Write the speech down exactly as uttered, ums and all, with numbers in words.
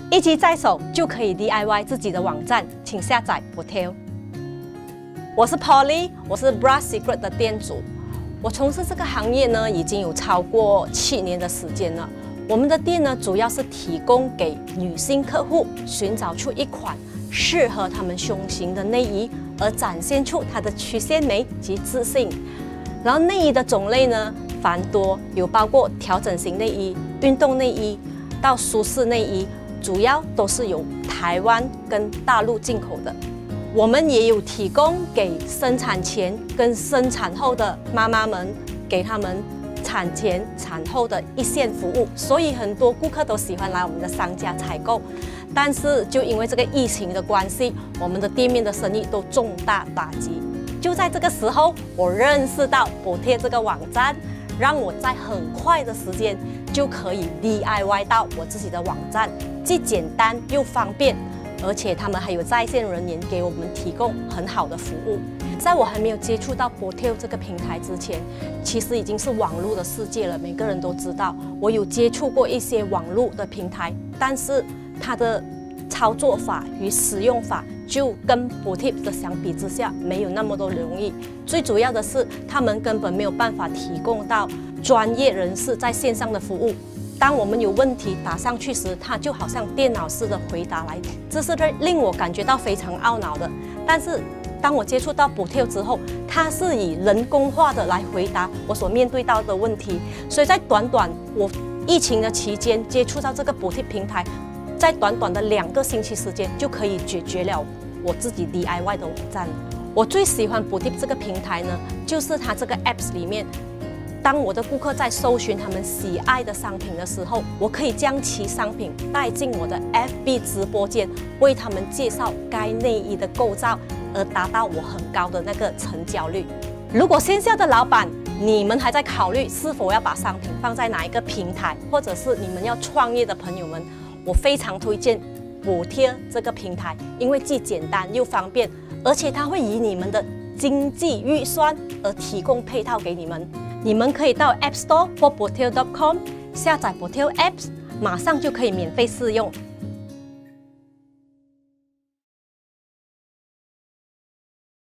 一机在手就可以 D I Y 自己的网站，请下载 Botail。我是 Polly， 我是 Bra Secret 的店主。我从事这个行业呢，已经有超过七年的时间了。我们的店呢，主要是提供给女性客户寻找出一款适合她们胸型的内衣，而展现出她的曲线美及自信。然后内衣的种类呢繁多，有包括调整型内衣、运动内衣到舒适内衣。 主要都是由台湾跟大陆进口的，我们也有提供给生产前跟生产后的妈妈们，给他们产前、产后的一线服务，所以很多顾客都喜欢来我们的商家采购。但是就因为这个疫情的关系，我们的店面的生意都重大打击。就在这个时候，我认识到Botail这个网站，让我在很快的时间就可以 D I Y 到我自己的网站。 既简单又方便，而且他们还有在线人员给我们提供很好的服务。在我还没有接触到Botail这个平台之前，其实已经是网络的世界了。每个人都知道，我有接触过一些网络的平台，但是它的操作法与使用法就跟Botail的相比之下没有那么多容易。最主要的是，他们根本没有办法提供到专业人士在线上的服务。 当我们有问题打上去时，它就好像电脑式的回答来，这是令我感觉到非常懊恼的。但是当我接触到Botail之后，它是以人工化的来回答我所面对到的问题，所以在短短我疫情的期间接触到这个Botail平台，在短短的两个星期时间就可以解决了我自己 D I Y 的网站。我最喜欢Botail这个平台呢，就是它这个 Apps 里面。 当我的顾客在搜寻他们喜爱的商品的时候，我可以将其商品带进我的 F B 直播间，为他们介绍该内衣的构造，而达到我很高的那个成交率。如果线下的老板，你们还在考虑是否要把商品放在哪一个平台，或者是你们要创业的朋友们，我非常推荐Botail这个平台，因为既简单又方便，而且它会以你们的经济预算而提供配套给你们。 你们可以到 App Store 或Botail dot com 下载Botail Apps， 马上就可以免费试用。